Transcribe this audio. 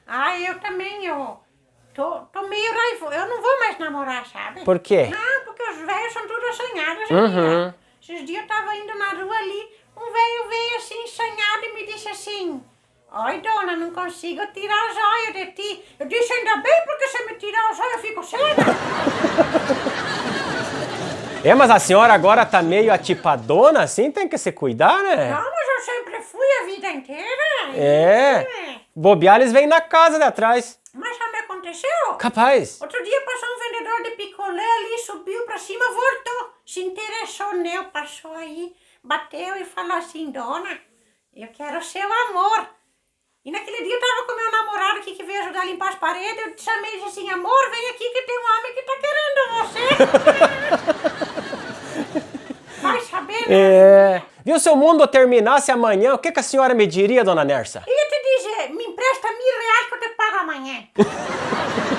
Ai, eu também, tô meio raivoso. Eu não vou mais namorar, sabe? Por quê? Não, porque os velhos são tudo assanhados. Uhum. Esses dias eu tava indo na rua ali, um velho veio assim, assanhado e me disse assim: oi, dona, não consigo tirar os olhos de ti. Eu disse: ainda bem, porque se me tirar os olhos eu fico cega. É, mas a senhora agora tá meio atipadona assim, tem que se cuidar, né? Não, mas eu sempre fui a vida inteira. É. Bobear, eles vêm na casa de atrás. Mas já me aconteceu. Capaz. Outro dia passou um vendedor de picolé ali, subiu pra cima, voltou. Se interessou nele, passou aí, bateu e falou assim: dona, eu quero seu amor. E naquele dia eu tava com meu namorado aqui que veio ajudar a limpar as paredes. Eu chamei e disse assim: amor, vem aqui que tem um homem que tá querendo você. Vai saber, né? É. Viu, se o mundo terminasse amanhã, o que a senhora me diria, dona Nersa? Eu ia te dizer: me empresta R$1.000 que eu te pago amanhã.